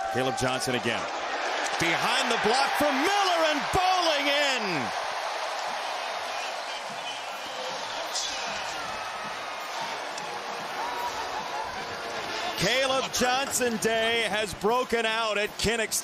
Kaleb Johnson again. Behind the block from Miller and bowling in. Kaleb Johnson Day has broken out at Kinnick's